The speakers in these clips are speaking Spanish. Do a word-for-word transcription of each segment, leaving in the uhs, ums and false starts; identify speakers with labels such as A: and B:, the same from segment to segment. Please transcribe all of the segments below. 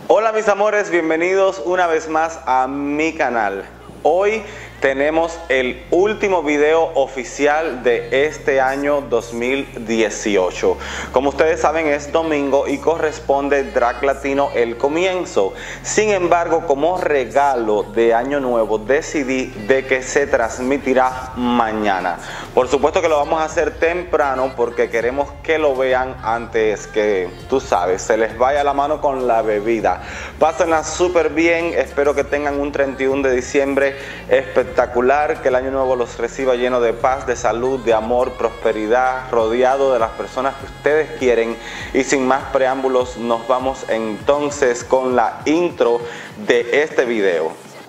A: Hola mis amores, bienvenidos una vez más a mi canal. Hoy tenemos el último video oficial de este año dos mil dieciocho. Como ustedes saben, es domingo y corresponde Drag Latino el comienzo. Sin embargo, como regalo de año nuevo decidí de que se transmitirá mañana. Por supuesto que lo vamos a hacer temprano porque queremos que lo vean antes que, tú sabes, se les vaya la mano con la bebida. Pásenla súper bien, espero que tengan un treinta y uno de diciembre espectacular, que el año nuevo los reciba lleno de paz, de salud, de amor, prosperidad, rodeado de las personas que ustedes quieren. Y sin más preámbulos, nos vamos entonces con la intro de este video.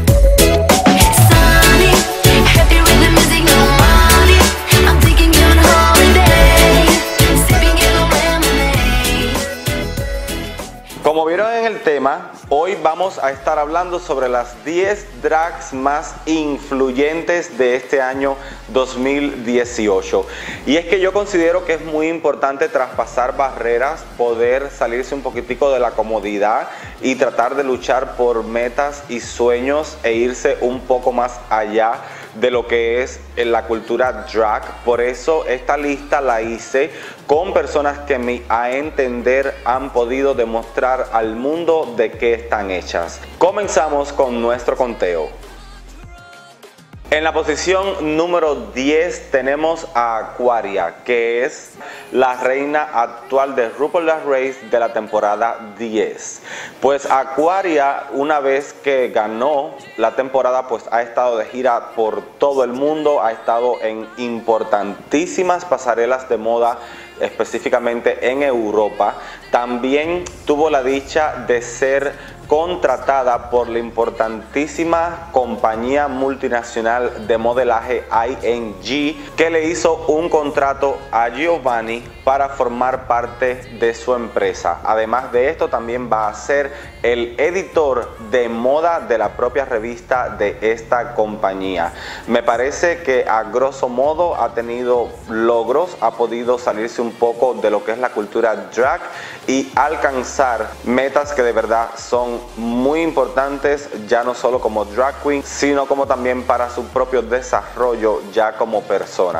A: Como vieron en el tema, hoy vamos a estar hablando sobre las diez drags más influyentes de este año dos mil dieciocho. Y es que yo considero que es muy importante traspasar barreras, poder salirse un poquitico de la comodidad y tratar de luchar por metas y sueños e irse un poco más allá de lo que es la cultura drag. Por eso esta lista la hice con personas que mi a entender han podido demostrar al mundo de qué están hechas. Comenzamos con nuestro conteo. En la posición número diez tenemos a Aquaria, que es la reina actual de RuPaul's Drag Race de la temporada diez. Pues Aquaria, una vez que ganó la temporada, pues ha estado de gira por todo el mundo, ha estado en importantísimas pasarelas de moda, específicamente en Europa. También tuvo la dicha de ser contratada por la importantísima compañía multinacional de modelaje I N G, que le hizo un contrato a Giovanni para formar parte de su empresa. Además de esto, también va a ser el editor de moda de la propia revista de esta compañía. Me parece que a grosso modo ha tenido logros, ha podido salirse un poco de lo que es la cultura drag y alcanzar metas que de verdad son muy importantes, ya no solo como drag queen, sino como también para su propio desarrollo ya como persona.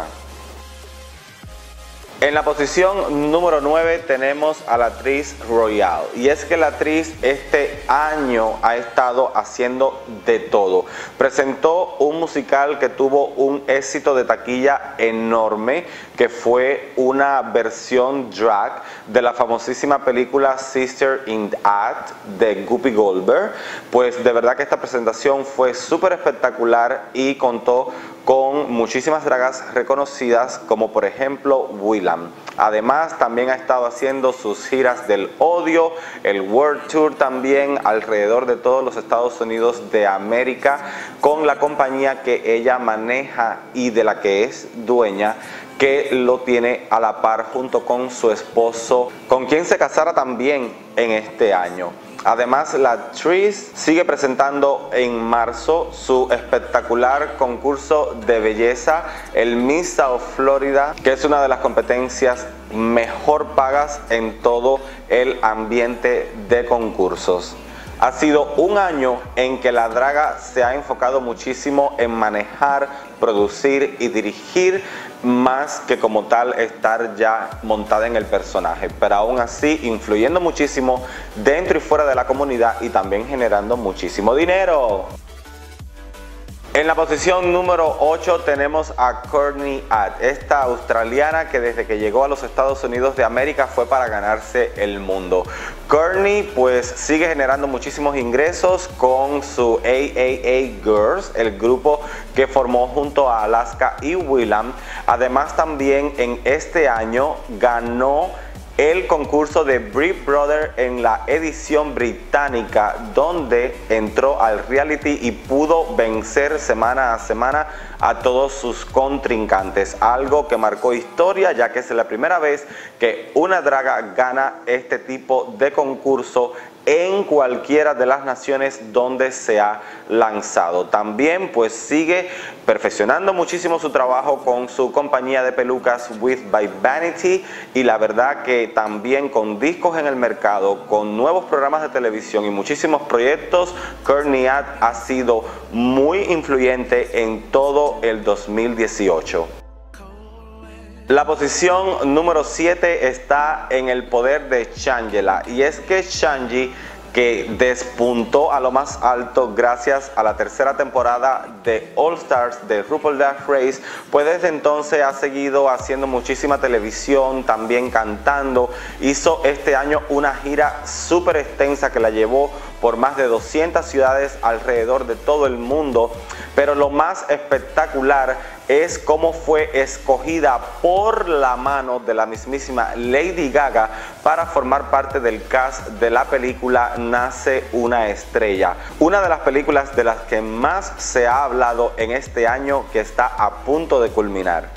A: En la posición número nueve tenemos a la actriz Royale, y es que la actriz este año ha estado haciendo de todo. Presentó un musical que tuvo un éxito de taquilla enorme, que fue una versión drag de la famosísima película Sister in Act de Whoopi Goldberg. Pues de verdad que esta presentación fue súper espectacular y contó con muchísimas dragas reconocidas, como por ejemplo Willam. Además, también ha estado haciendo sus giras del odio, el World Tour también alrededor de todos los Estados Unidos de América, con la compañía que ella maneja y de la que es dueña, que lo tiene a la par junto con su esposo, con quien se casara también en este año. Además, la actriz sigue presentando en marzo su espectacular concurso de belleza, el Miss South Florida, que es una de las competencias mejor pagas en todo el ambiente de concursos. Ha sido un año en que la draga se ha enfocado muchísimo en manejar, producir y dirigir, más que como tal estar ya montada en el personaje, pero aún así influyendo muchísimo dentro y fuera de la comunidad y también generando muchísimo dinero. En la posición número ocho tenemos a Courtney Act, esta australiana que desde que llegó a los Estados Unidos de América fue para ganarse el mundo. Courtney pues sigue generando muchísimos ingresos con su A A A Girls, el grupo que formó junto a Alaska y Willam. Además, también en este año ganó el concurso de Brit Brother en la edición británica, donde entró al reality y pudo vencer semana a semana a todos sus contrincantes, algo que marcó historia, ya que es la primera vez que una draga gana este tipo de concurso en cualquiera de las naciones donde se ha lanzado. También pues sigue perfeccionando muchísimo su trabajo con su compañía de pelucas With by Vanity, y la verdad que también con discos en el mercado, con nuevos programas de televisión y muchísimos proyectos, Courtney Act ha sido muy influyente en todo el dos mil dieciocho. La posición número siete está en el poder de Shangela, y es que Shanji, que despuntó a lo más alto gracias a la tercera temporada de All Stars de RuPaul's Drag Race, pues desde entonces ha seguido haciendo muchísima televisión, también cantando. Hizo este año una gira súper extensa que la llevó por más de doscientas ciudades alrededor de todo el mundo, pero lo más espectacular es cómo fue escogida por la mano de la mismísima Lady Gaga para formar parte del cast de la película Nace una estrella, una de las películas de las que más se ha hablado en este año, que está a punto de culminar.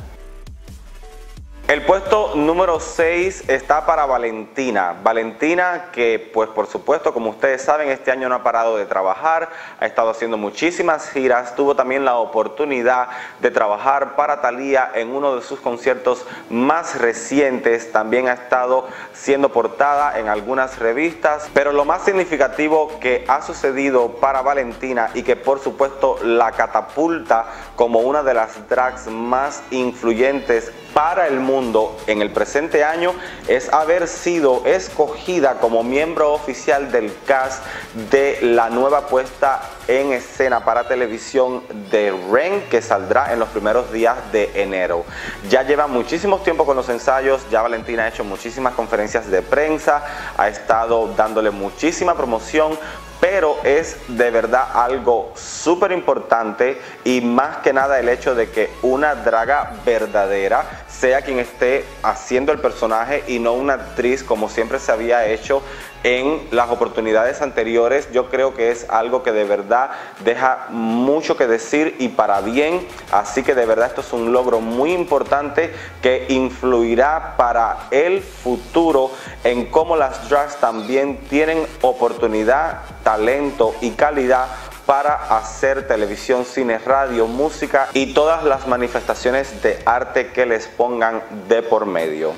A: El puesto número seis está para Valentina. Valentina, que pues por supuesto, como ustedes saben, este año no ha parado de trabajar, ha estado haciendo muchísimas giras, tuvo también la oportunidad de trabajar para Thalía en uno de sus conciertos más recientes, también ha estado siendo portada en algunas revistas, pero lo más significativo que ha sucedido para Valentina, y que por supuesto la catapulta como una de las drags más influyentes para el mundo en el presente año, es haber sido escogida como miembro oficial del cast de la nueva puesta en escena para televisión de Ren, que saldrá en los primeros días de enero. Ya lleva muchísimo tiempo con los ensayos, ya Valentina ha hecho muchísimas conferencias de prensa, ha estado dándole muchísima promoción, pero es de verdad algo súper importante, y más que nada el hecho de que una draga verdadera sea quien esté haciendo el personaje y no una actriz como siempre se había hecho en las oportunidades anteriores. Yo creo que es algo que de verdad deja mucho que decir, y para bien. Así que de verdad esto es un logro muy importante que influirá para el futuro en cómo las drags también tienen oportunidad, talento y calidad para hacer televisión, cine, radio, música y todas las manifestaciones de arte que les pongan de por medio.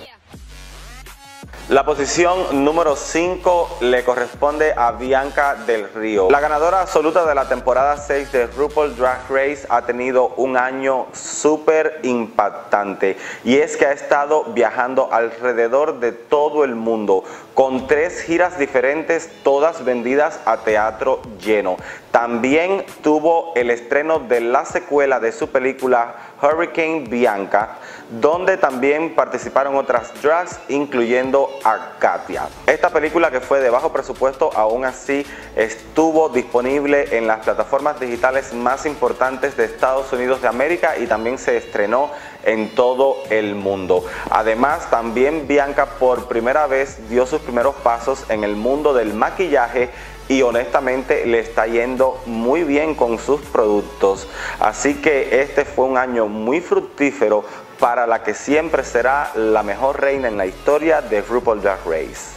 A: La posición número cinco le corresponde a Bianca Del Río. La ganadora absoluta de la temporada seis de RuPaul's Drag Race ha tenido un año súper impactante, y es que ha estado viajando alrededor de todo el mundo con tres giras diferentes, todas vendidas a teatro lleno. También tuvo el estreno de la secuela de su película Hurricane Bianca, donde también participaron otras drags, incluyendo a Katia. Esta película, que fue de bajo presupuesto, aún así estuvo disponible en las plataformas digitales más importantes de Estados Unidos de América, y también se estrenó en todo el mundo. Además, también Bianca por primera vez dio sus primeros pasos en el mundo del maquillaje, y honestamente le está yendo muy bien con sus productos. Así que este fue un año muy fructífero para la que siempre será la mejor reina en la historia de RuPaul's Drag Race.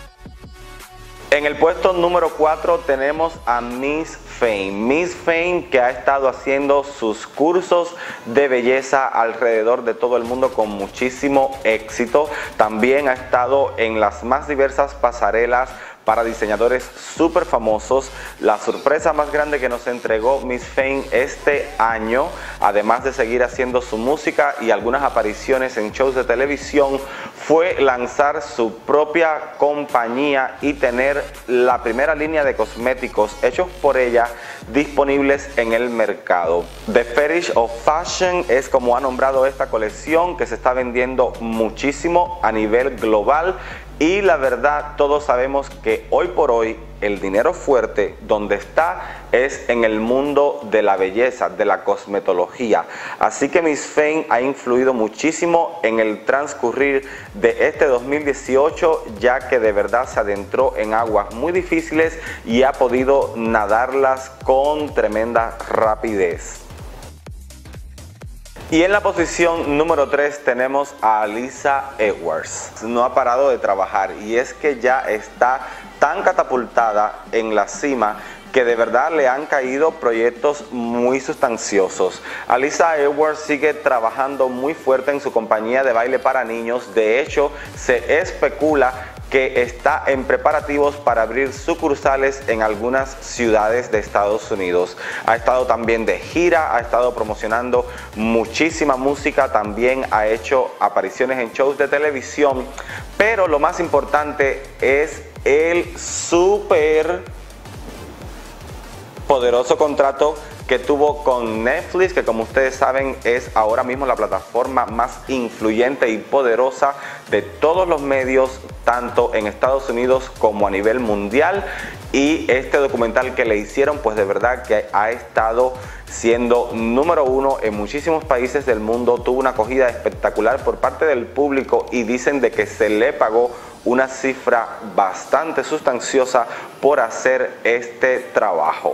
A: En el puesto número cuatro tenemos a Miss Fame. Miss Fame, que ha estado haciendo sus cursos de belleza alrededor de todo el mundo con muchísimo éxito. También ha estado en las más diversas pasarelas para diseñadores súper famosos. La sorpresa más grande que nos entregó Miss Fame este año, además de seguir haciendo su música y algunas apariciones en shows de televisión, fue lanzar su propia compañía y tener la primera línea de cosméticos hechos por ella disponibles en el mercado. The Fetish of Fashion es como ha nombrado esta colección, que se está vendiendo muchísimo a nivel global. Y la verdad, todos sabemos que hoy por hoy el dinero fuerte donde está es en el mundo de la belleza, de la cosmetología. Así que Miss Fame ha influido muchísimo en el transcurrir de este dos mil dieciocho, ya que de verdad se adentró en aguas muy difíciles y ha podido nadarlas con tremenda rapidez. Y en la posición número tres tenemos a Alyssa Edwards. No ha parado de trabajar, y es que ya está tan catapultada en la cima que de verdad le han caído proyectos muy sustanciosos. Alyssa Edwards sigue trabajando muy fuerte en su compañía de baile para niños. De hecho, se especula que está en preparativos para abrir sucursales en algunas ciudades de Estados Unidos. Ha estado también de gira, ha estado promocionando muchísima música, también ha hecho apariciones en shows de televisión, pero lo más importante es el súper poderoso contrato que tuvo con Netflix, que como ustedes saben es ahora mismo la plataforma más influyente y poderosa de todos los medios, tanto en Estados Unidos como a nivel mundial. Y este documental que le hicieron, pues de verdad que ha estado siendo número uno en muchísimos países del mundo, tuvo una acogida espectacular por parte del público y dicen de que se le pagó una cifra bastante sustanciosa por hacer este trabajo.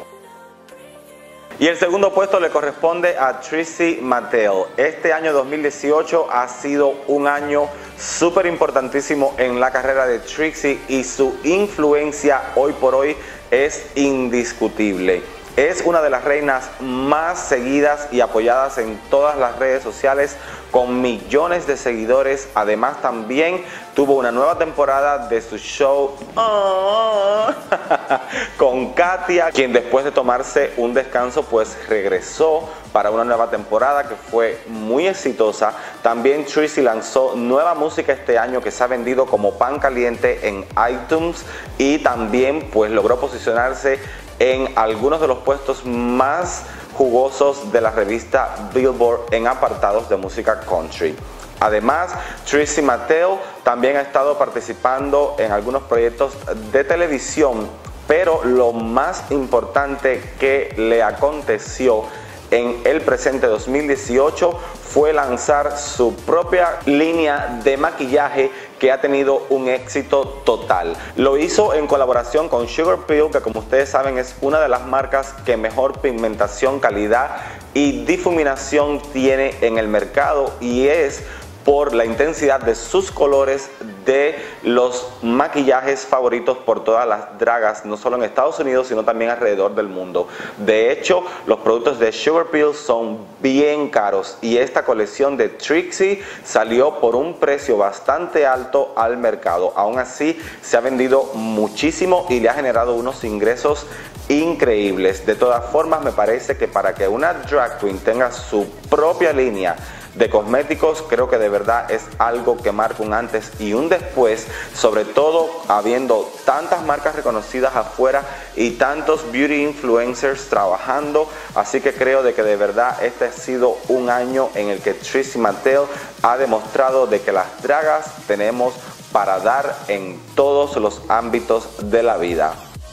A: Y el segundo puesto le corresponde a Trixie Mattel. Este año dos mil dieciocho ha sido un año súper importantísimo en la carrera de Trixie y su influencia hoy por hoy es indiscutible. Es una de las reinas más seguidas y apoyadas en todas las redes sociales, con millones de seguidores. Además, también tuvo una nueva temporada de su show oh, con Katia, quien después de tomarse un descanso pues regresó para una nueva temporada que fue muy exitosa. También Trixie lanzó nueva música este año que se ha vendido como pan caliente en iTunes y también pues logró posicionarse en algunos de los puestos más jugosos de la revista Billboard en apartados de música country. Además, Trixie Mattel también ha estado participando en algunos proyectos de televisión, pero lo más importante que le aconteció en el presente dos mil dieciocho fue lanzar su propia línea de maquillaje que ha tenido un éxito total. Lo hizo en colaboración con Sugar Pill, que como ustedes saben es una de las marcas que mejor pigmentación, calidad y difuminación tiene en el mercado, y es por la intensidad de sus colores de los maquillajes favoritos por todas las dragas, no solo en Estados Unidos, sino también alrededor del mundo. De hecho, los productos de Sugar Pill son bien caros y esta colección de Trixie salió por un precio bastante alto al mercado. Aún así, se ha vendido muchísimo y le ha generado unos ingresos increíbles. De todas formas, me parece que para que una drag queen tenga su propia línea de cosméticos, creo que de verdad es algo que marca un antes y un después, sobre todo habiendo tantas marcas reconocidas afuera y tantos beauty influencers trabajando. Así que creo de que de verdad este ha sido un año en el que Trixie Mattel ha demostrado de que las dragas tenemos para dar en todos los ámbitos de la vida.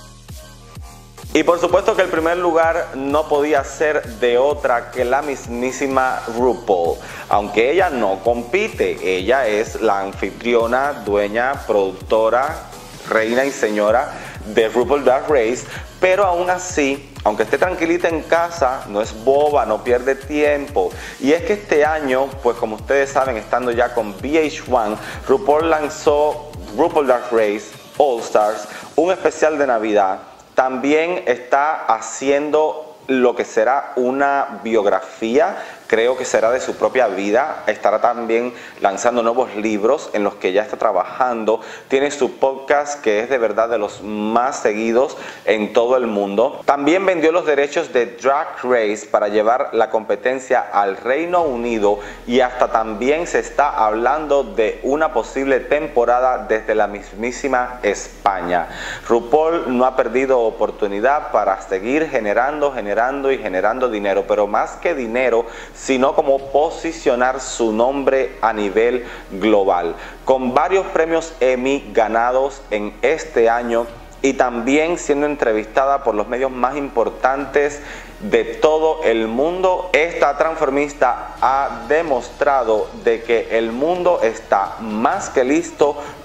A: Y por supuesto que el primer lugar no podía ser de otra que la mismísima RuPaul. Aunque ella no compite, ella es la anfitriona, dueña, productora, reina y señora de RuPaul Drag Race, pero aún así, aunque esté tranquilita en casa, no es boba, no pierde tiempo. Y es que este año, pues como ustedes saben, estando ya con V H uno, RuPaul lanzó RuPaul Drag Race All Stars, un especial de Navidad. También está haciendo lo que será una biografía, creo que será de su propia vida. Estará también lanzando nuevos libros en los que ya está trabajando. Tiene su podcast que es de verdad de los más seguidos en todo el mundo. También vendió los derechos de Drag Race para llevar la competencia al Reino Unido, y hasta también se está hablando de una posible temporada desde la mismísima España. RuPaul no ha perdido oportunidad para seguir generando, generando y generando dinero, pero más que dinero, sino como posicionar su nombre a nivel global, con varios premios Emmy ganados en este año y también siendo entrevistada por los medios más importantes de todo el mundo. Esta transformista ha demostrado de que el mundo está más que listo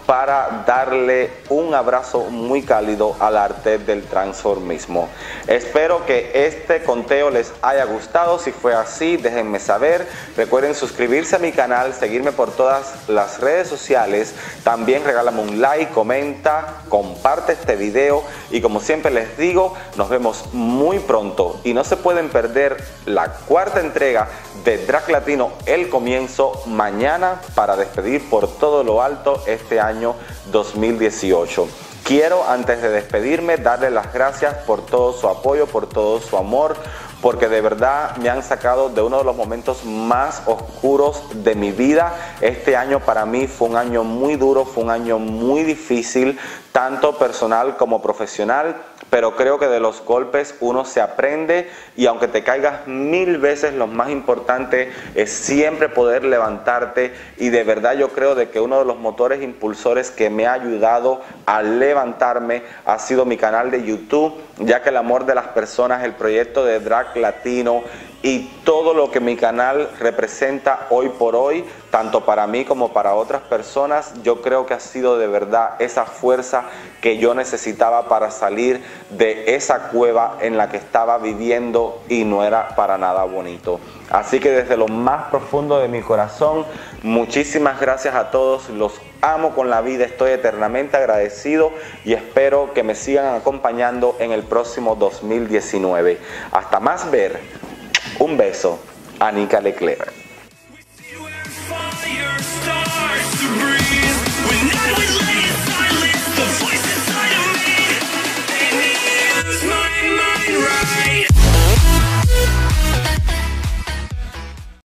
A: para darle un abrazo muy cálido al arte del transformismo. Espero que este conteo les haya gustado. Si fue así, déjenme saber. Recuerden suscribirse a mi canal, seguirme por todas las redes sociales. También regálame un like, comenta, comparte este video y como siempre les digo, nos vemos muy pronto y no se pueden perder la cuarta entrega de Drag Latino El Comienzo mañana para despedir por todo lo alto este año dos mil dieciocho. Quiero, antes de despedirme, darle las gracias por todo su apoyo, por todo su amor, porque de verdad me han sacado de uno de los momentos más oscuros de mi vida. Este año para mí fue un año muy duro, fue un año muy difícil, tanto personal como profesional, pero creo que de los golpes uno se aprende y aunque te caigas mil veces, lo más importante es siempre poder levantarte y de verdad yo creo de que uno de los motores impulsores que me ha ayudado a levantarme ha sido mi canal de YouTube, ya que el amor de las personas, el proyecto de Drag Latino y todo lo que mi canal representa hoy por hoy, tanto para mí como para otras personas, yo creo que ha sido de verdad esa fuerza que yo necesitaba para salir de esa cueva en la que estaba viviendo y no era para nada bonito. Así que desde lo más profundo de mi corazón, muchísimas gracias a todos, los amo con la vida, estoy eternamente agradecido y espero que me sigan acompañando en el próximo dos mil diecinueve. Hasta más ver, un beso, Anika Leclerc.